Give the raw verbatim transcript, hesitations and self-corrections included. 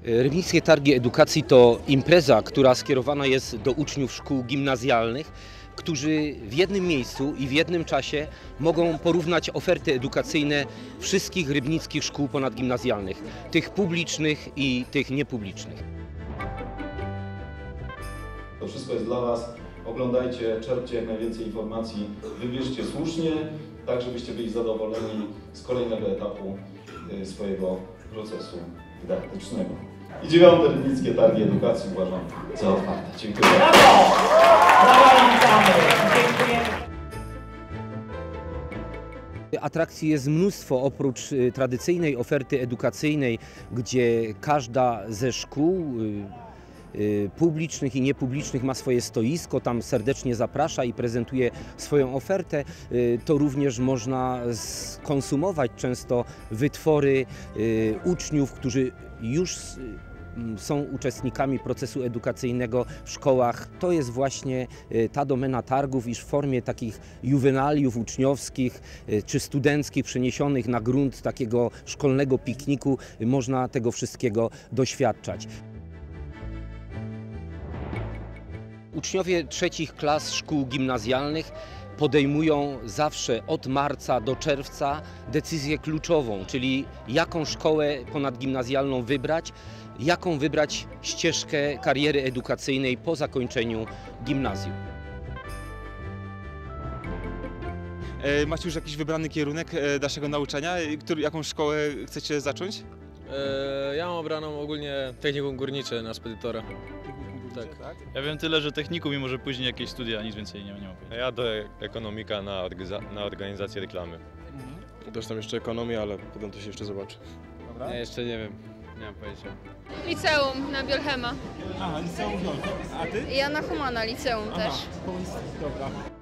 Rybnickie Targi Edukacji to impreza, która skierowana jest do uczniów szkół gimnazjalnych, którzy w jednym miejscu i w jednym czasie mogą porównać oferty edukacyjne wszystkich rybnickich szkół ponadgimnazjalnych, tych publicznych i tych niepublicznych. To wszystko jest dla Was. Oglądajcie, czerpcie jak najwięcej informacji, wybierzcie słusznie, tak żebyście byli zadowoleni z kolejnego etapu swojego procesu dydaktycznego. I dziewiąte Rybnickie Targi Edukacji uważam za otwarte. Dziękuję bardzo. Brawo! Brawo, witamy! Dziękuję. Atrakcji jest mnóstwo, oprócz tradycyjnej oferty edukacyjnej, gdzie każda ze szkół publicznych i niepublicznych ma swoje stoisko, tam serdecznie zaprasza i prezentuje swoją ofertę. To również można skonsumować często wytwory uczniów, którzy już są uczestnikami procesu edukacyjnego w szkołach. To jest właśnie ta domena targów, iż w formie takich juwenaliów uczniowskich czy studenckich przeniesionych na grunt takiego szkolnego pikniku można tego wszystkiego doświadczać. Uczniowie trzecich klas szkół gimnazjalnych podejmują zawsze od marca do czerwca decyzję kluczową, czyli jaką szkołę ponadgimnazjalną wybrać, jaką wybrać ścieżkę kariery edukacyjnej po zakończeniu gimnazjum. Macie już jakiś wybrany kierunek naszego nauczania? Który, jaką szkołę chcecie zacząć? Ja mam obraną ogólnie technikum górnicze na spedytora. Tak. tak? Ja wiem tyle, że technikum i może później jakieś studia, nic więcej nie, nie mam pojęcia. Ja do ekonomika na, orga na organizację reklamy. Mhm. Też tam jeszcze ekonomię, ale potem to się jeszcze zobaczy. Dobra. Ja jeszcze nie wiem, nie mam pojęcia. Liceum na Biolchema. Aha, liceum Biolchem. A ty? Ja na Humana liceum Aha, też. dobra.